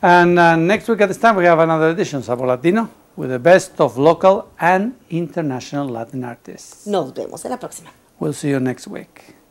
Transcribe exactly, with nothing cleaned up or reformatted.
And uh, next week at this time we have another edition, Sabor Latino, with the best of local and international Latin artists. Nos vemos en la próxima. We'll see you next week.